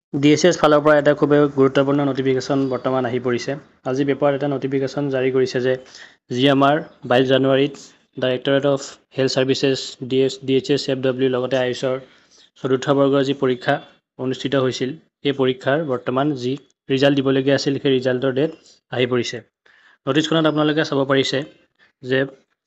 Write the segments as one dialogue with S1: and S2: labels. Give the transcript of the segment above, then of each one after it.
S1: DHS ফালৰ পৰা এটা খুব গুৰুত্বপূৰ্ণ নটিফিকেশ্যন বৰ্তমান আহি পৰিছে। আজি পেপাৰত এটা নটিফিকেশ্যন জাৰি কৰিছে যে যি আমাৰ 22 জানুৱাৰীত directorate of health services DHSFW লগতে আয়ুষৰ চতুৰ্থ বৰ্গৰ যি পৰীক্ষা অনুষ্ঠিত হৈছিল, সেই পৰীক্ষাৰ বৰ্তমান যি ৰিজাল্ট দিবলগীয়া আছিল, সেই ৰিজাল্টৰ ডেট আহি পৰিছে। নটিছখনত আপোনালোকে চাব পাৰিছে যে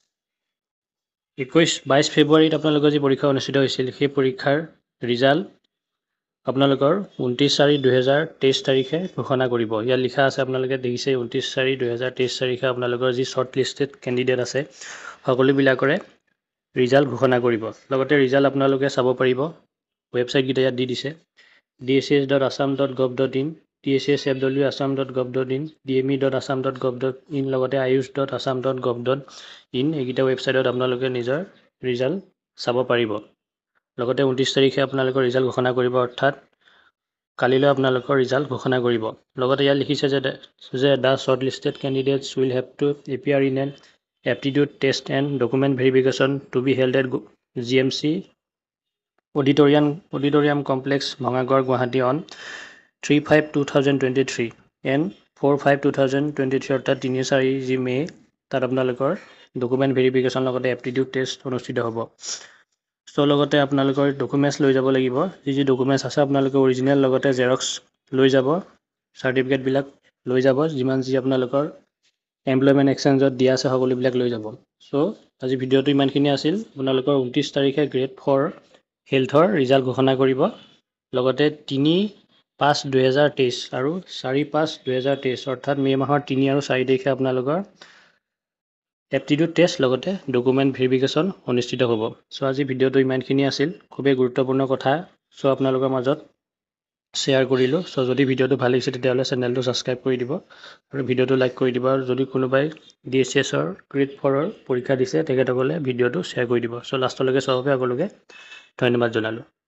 S1: 22 ফেব্ৰুৱাৰীত আপোনালোকৰ যি পৰীক্ষা অনুষ্ঠিত হৈছিল, সেই পৰীক্ষাৰ ৰিজাল্ট আপোনালোকৰ 29/4/2023 তাৰিখে ঘোষণা কৰিব। ইয়াত লিখা আছে, আপোনালোকে দেখিছে 29/4/2023 তাৰিখে আপোনালোকৰ যি শ্বৰ্ট লিষ্টেড কেণ্ডিডেট আছে সকলোবিলাকৰে ৰিজাল্ট ঘোষণা কৰিব। লগতে ৰিজাল্ট আপোনালোকে চাব পাৰিব, ৱেবছাইটকেইটা ইয়াত দি দিছে, dhs.assam.gov.in, dhsfw.assam.gov.in, dme.assam.gov.in, লগতে ayush.assam.gov.in, এইকেইটা ৱেবছাইটত আপোনালোকে নিজৰ ৰিজাল্ট চাব পাৰিব। লগতে 29 তাৰিখে আপোনালোকৰ ৰিজাল্ট ঘোষণা কৰিব, অৰ্থাৎ কালিলৈ আপোনালোকৰ ৰিজাল্ট ঘোষণা কৰিব। লগতে ইয়াত লিখিছে যে the short listed candidates will have to appear in an aptitude test and document verification to be held at GMC auditorium complex, Bhangagarh, Guwahati on 3/5/2023 and 4/5/2023, অৰ্থাৎ 3-4 মে তাত আপোনালোকৰ ডকুমেণ্ট ভেৰিফিকেশ্যন লগতে এপ্টিটিউড টেষ্ট অনুষ্ঠিত হ'ব। চ' লগতে আপোনালোকৰ ডকুমেণ্টছ লৈ যাব লাগিব, যি ডকুমেণ্টছ আছে আপোনালোকে অৰিজিনেল লগতে জেৰক্স লৈ যাব, চাৰ্টিফিকেটবিলাক লৈ যাব, যিমান যি আপোনালোকৰ এমপ্লয়মেণ্ট এক্সচেঞ্জত দিয়া আছে সকলোবিলাক লৈ যাব। চ' আজি ভিডিঅ'টো ইমানখিনি আছিল। আপোনালোকৰ 29 তাৰিখে গ্ৰেড 4 হেল্থৰ ৰিজাল্ট ঘোষণা কৰিব। লগতে 3/5/2023 আৰু 4/5/2023, অৰ্থাৎ মে' মাহৰ 3 আৰু 4 তাৰিখে আপোনালোকৰ এপ্টিটিউড টেষ্ট লগতে ডকুমেণ্ট ভেৰিফিকেশ্যন অনুষ্ঠিত হ'ব। চ' আজি ভিডিঅ'টো ইমানখিনি আছিল, খুবেই গুৰুত্বপূৰ্ণ কথা চ' আপোনালোকৰ মাজত শ্বেয়াৰ কৰিলোঁ। চ' যদি ভিডিঅ'টো ভাল লাগিছে তেতিয়াহ'লে চেনেলটো ছাবস্ক্ৰাইব কৰি দিব আৰু ভিডিঅ'টো লাইক কৰি দিব, আৰু যদি কোনোবাই DHSৰ গ্ৰেড 4ৰ পৰীক্ষা দিছে তেখেতসকলে ভিডিঅ'টো শ্বেয়াৰ কৰি দিব। চ' লাষ্টলৈকে চবকে সকলোকে ধন্যবাদ জনালোঁ।